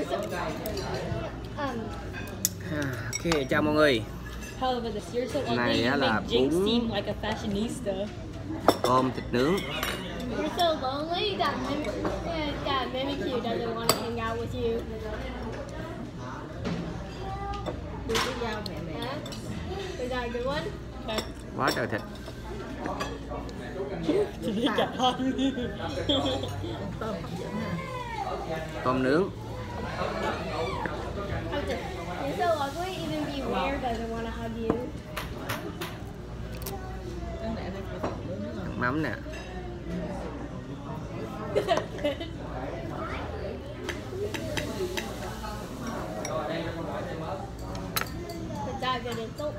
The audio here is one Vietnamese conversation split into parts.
Ok, chào mọi người. Này là bún tôm thịt nướng. You're so lonely that Mimikyu doesn't want to hang out with you. Is that a good one? Quá trời thịt. Tôm nướng. You're so ugly, even Beware doesn't want to hug you. Mắm nè. Is that a good insult?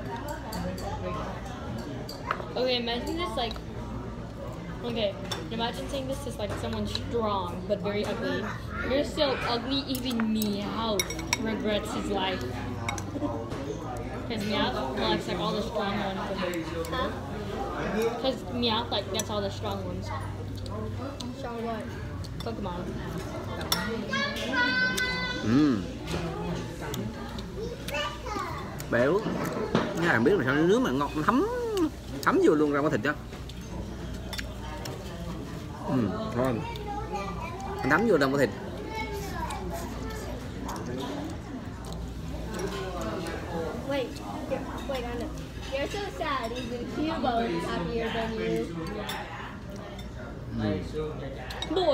Okay, imagine this like. Okay, imagine saying this is like someone strong but very ugly. You're so ugly, even Meowth regrets his life. Because Meowth likes like all the strong ones. Huh? Because Meowth like gets all the strong ones. Strong what? Pokemon. Béo. Các bạn biết là sao nướng mà ngọt thấm vô luôn ra có thịt đó. Ngon. Thấm vô trong có thịt. Wait, Anna. You're so sad. Even Cubo is happier than you. Boy.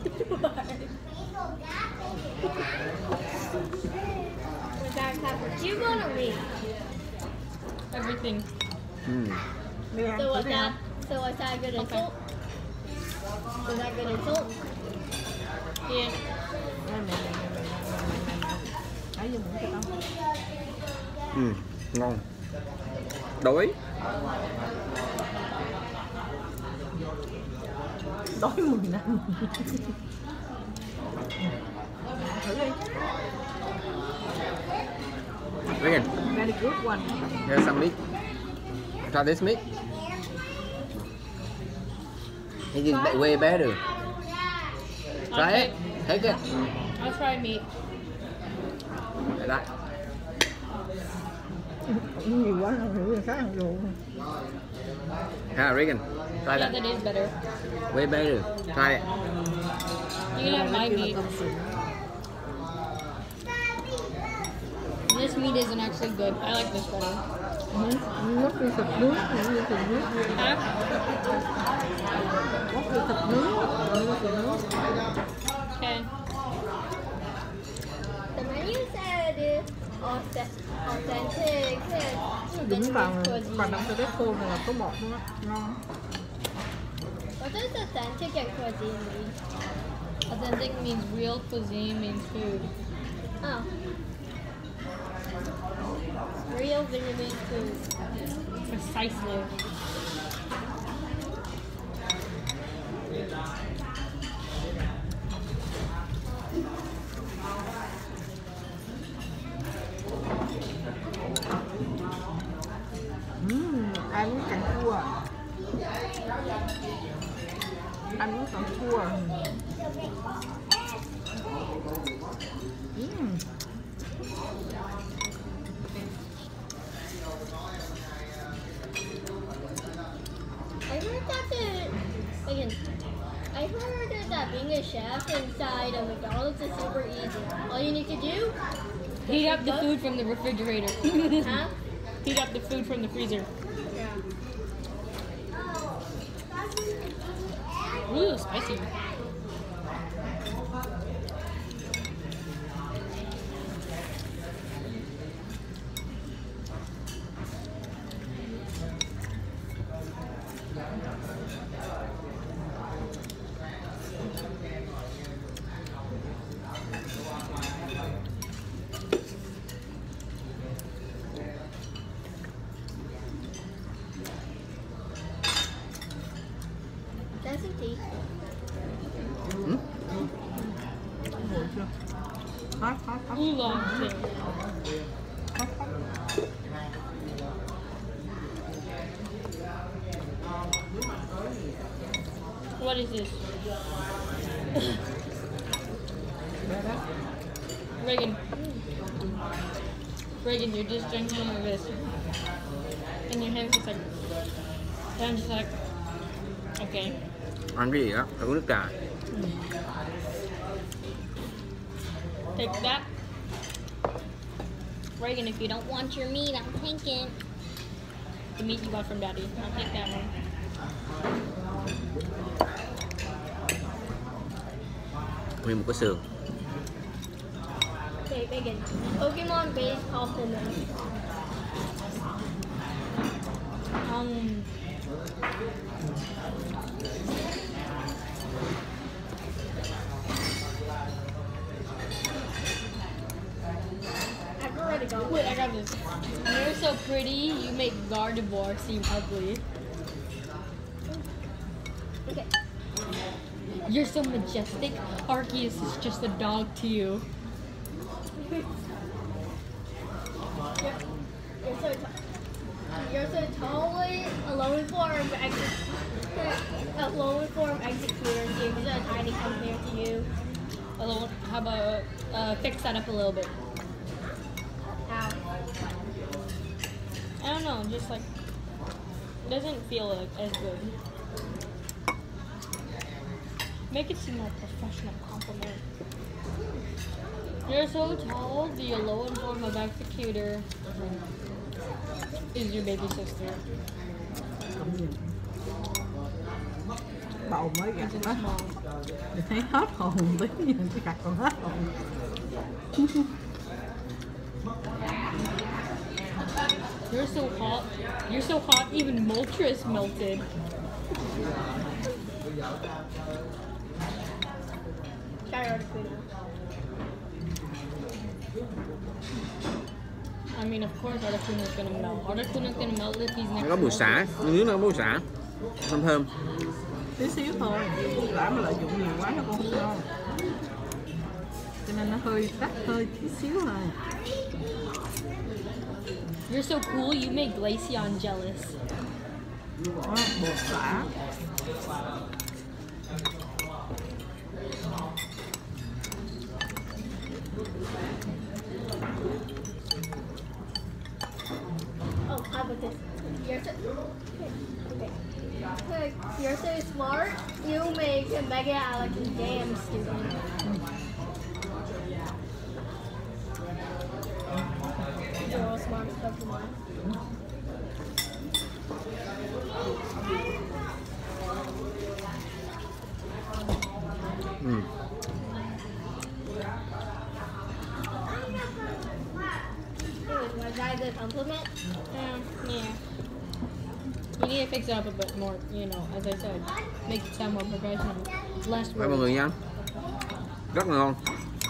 Was that clap for Cubo or me? Everything. So was that a good insult? Was that a good insult? Yeah. Ngon. Đói. Đói mùi nè. Thử đi. Regan. Very good one. Here's some meat. Try this meat. It is way better. Try it. Take it. I'll try meat. Like that. Nhiều quá không hiểu người khác không được. Regan. Try Yeah, that. that is better. Way better. Try it. You can have my meat. This meat isn't actually good. I like this better. Nước đi thịt nướng, thịt nướng. Huh? Nước đi thịt nướng. Okay. The menu said authentic. Đúng bằng đậm cho cái khô này là có bột luôn á, ngon. What does authentic and cuisine mean? Authentic means real, cuisine means food. Oh. Real Vietnamese food. Precisely. Ai muốn canh chua. Anh muốn canh chua. I heard that being a chef inside a McDonald's is super easy. All you need to do Heat up the food from the refrigerator. Huh? Heat up the food from the freezer. Yeah. Ooh, spicy. That's some tea. Hot. Oolong tea. What is this? Reagan, you're just drinking this, and your hands just like, and I'm just like, okay. Ăn cái gì đó, uống nước trà. Take that. Reagan, if you don't want your meat, I'm taking the meat you got from Daddy. I'll take that one. Nguyên một cái sườn. Okay, Megan. Pokemon base compliment. I've already got Wait, I got this. You're so pretty, you make Gardevoir seem ugly. Okay. You're so majestic, Arceus is just a dog to you. You're so totally a lone form executor seems so tiny compared to you. Hello, how about fix that up a little bit? How? I don't know, just like doesn't feel like as good. Make it seem like a professional compliment. You're so tall, the lower form of executor is your baby sister. Bầu mới gặt It's đó. small. Thì thấy hết hồn tí nhưng cái gặt còn hết hồn. You're so hot. You're so hot, even Moltres melted. Try Articuno. I mean, of course, Articuno's gonna melt. Articuno's gonna melt if he's Nó next có to mùi Moltres. xả, nước nó có mùi xả. Thơm thơm. Tí xíu thôi, đã mà lợi dụng nhiều quá nó cũng không ngon. Cho nên nó hơi đắt hơi tí xíu thôi. You're so cool, you make Glaceon jealous. Đó, bột xả. Oh, how about this? You're so okay. You're so smart. You make Mega Alex damn stupid. You're all smart Pokemon. Was that a good compliment? Yeah. You need to fix it up a bit more, you know, as I said. Make it sound more professional. Less Cảm ơn mọi words. người nha. Rất là ngon.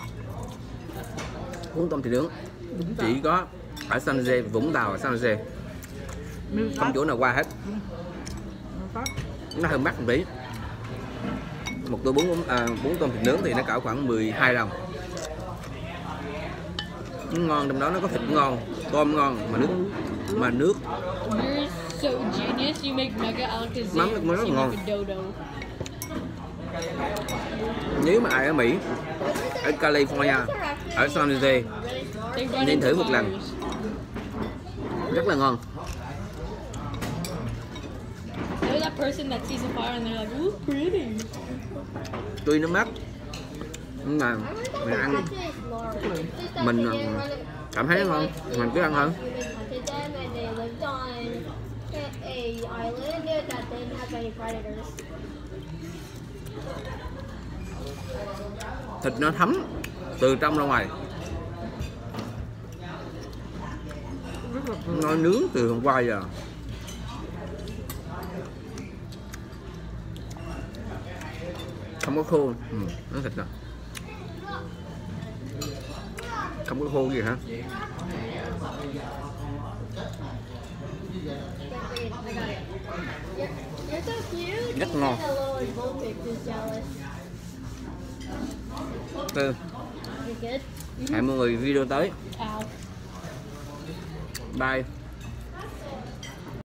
Cuốn tôm thịt nướng chỉ có ở San Jose, Vũng Tàu và San Jose. Không chỗ nào qua hết. Nó hơi mắc một tí. Một tô bún tôm thịt nướng thì nó cỡ khoảng 12 đồng. Nó ngon, trong đó nó có thịt ngon, tôm ngon mà nước You're so genius, you make Mega Alakazam Mắm nó rất seem ngon. like a dodo. Nếu mà ai ở Mỹ, ở California, ở San Jose They run nên into thử một lần. cars. Rất là ngon. They're that person that sees a fire and they're like, ooh, pretty. Tuy nó mắc nhưng mà mình ăn mình cảm thấy nó ngon, mình cứ ăn thôi. Thịt nó thấm từ trong ra ngoài, nó nướng từ hôm qua giờ. Không có khô, nó thịt rồi. Không có khô gì hả? Rất ngon. Hẹn mọi người video tới. Ow. Bye.